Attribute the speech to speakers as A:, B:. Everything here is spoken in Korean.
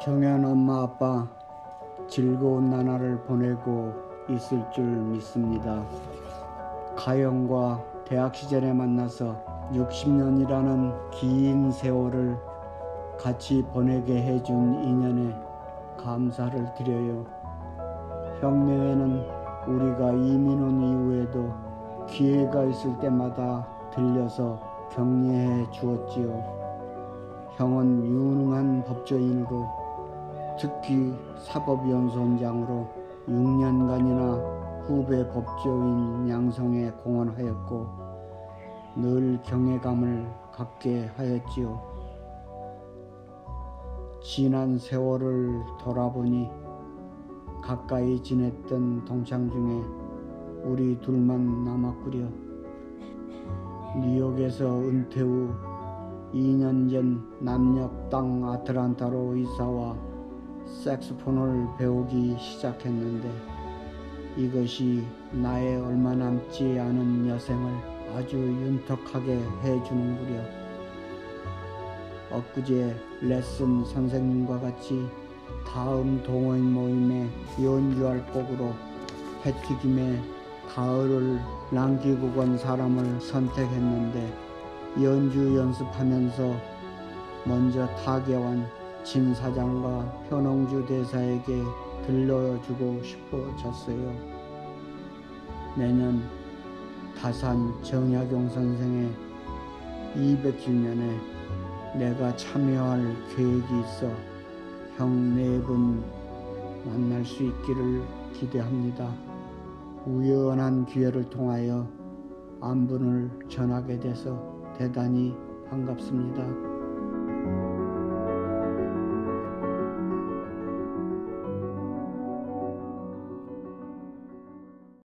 A: 정현 엄마 아빠 즐거운 나날을 보내고 있을 줄 믿습니다. 가영과 대학 시절에 만나서 60년이라는 긴 세월을 같이 보내게 해준 인연에 감사를 드려요. 형네회는 우리가 이민 온 이후에도 기회가 있을 때마다 들려서 격려해 주었지요. 형은 유능한 법조인으로 특히 사법연수원장으로 6년간이나 후배 법조인 양성에 공헌하였고 늘 경외감을 갖게 하였지요. 지난 세월을 돌아보니 가까이 지냈던 동창 중에 우리 둘만 남았구려. 뉴욕에서 은퇴 후 2년 전 남녘 땅 아틀란타로 이사와 색소폰을 배우기 시작했는데 이것이 나의 얼마 남지 않은 여생을 아주 윤택하게 해주는구려. 엊그제 레슨 선생님과 같이 다음 동호인 모임에 연주할 곡으로 해튀김의 가을을 남기고 간 사람을 선택했는데 연주 연습하면서 먼저 타계완 진 사장과 현홍주 대사에게 들려주고 싶어졌어요. 내년 다산 정약용 선생의 200주년에 내가 참여할 계획이 있어 형 네 분 만날 수 있기를 기대합니다. 우연한 기회를 통하여 안분을 전하게 돼서 대단히 반갑습니다.